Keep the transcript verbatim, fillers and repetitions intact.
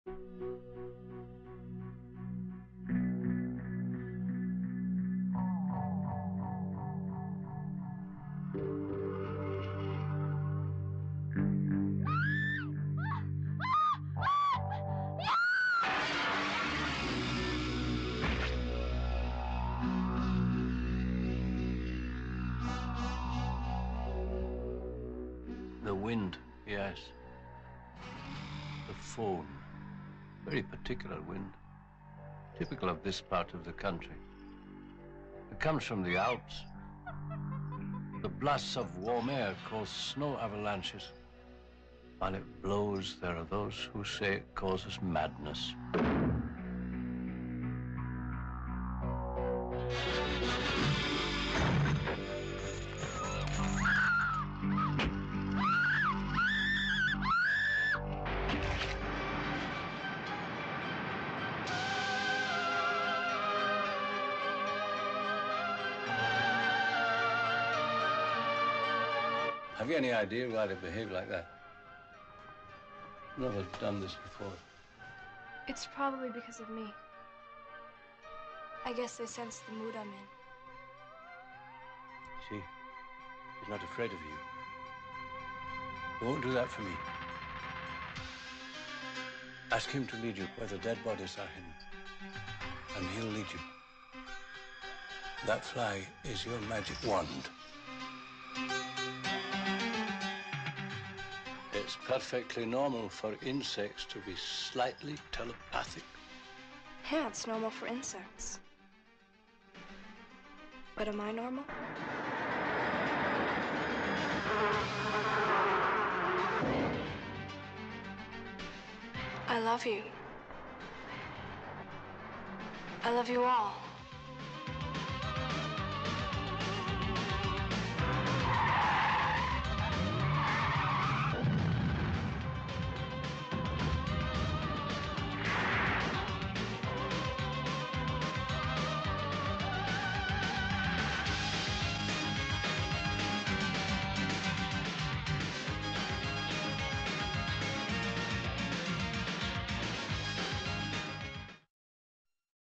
The wind, yes. The phone. Very particular wind. Typical of this part of the country. It comes from the Alps. The blasts of warm air cause snow avalanches. While it blows, there are those who say it causes madness. Have you any idea why they behave like that? Never done this before. It's probably because of me. I guess they sense the mood I'm in. See, he's not afraid of you. He won't do that for me. Ask him to lead you where the dead bodies are hidden, and he'll lead you. That fly is your magic wand. It's perfectly normal for insects to be slightly telepathic. Yeah, it's normal for insects. But am I normal? I love you. I love you all.